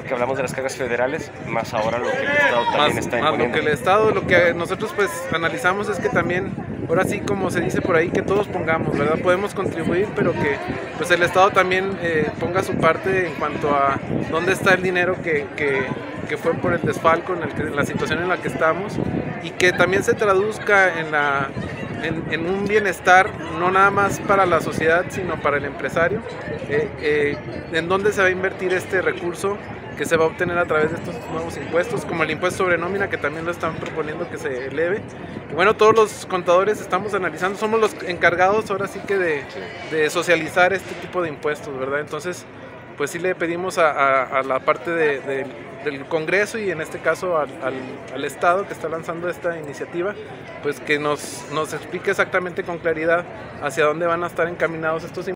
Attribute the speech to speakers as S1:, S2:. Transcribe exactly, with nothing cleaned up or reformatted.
S1: que hablamos de las cargas federales, más ahora lo que el Estado también
S2: más,
S1: está
S2: más
S1: imponiendo.
S2: lo que el Estado, lo que nosotros pues analizamos es que también, ahora sí como se dice por ahí, que todos pongamos, ¿verdad? Podemos contribuir, pero que pues el Estado también eh, ponga su parte en cuanto a dónde está el dinero que, que, que fue por el desfalco, en, el que, en la situación en la que estamos, y que también se traduzca en, la, en, en un bienestar, no nada más para la sociedad, sino para el empresario, eh, eh, en dónde se va a invertir este recurso que se va a obtener a través de estos nuevos impuestos, como el impuesto sobre nómina, que también lo están proponiendo que se eleve. Y bueno, todos los contadores estamos analizando, somos los encargados ahora sí que de, de socializar este tipo de impuestos, ¿verdad? Entonces, pues sí le pedimos a, a, a la parte de, de, del Congreso y en este caso al, al, al Estado que está lanzando esta iniciativa, pues que nos, nos explique exactamente con claridad hacia dónde van a estar encaminados estos impuestos.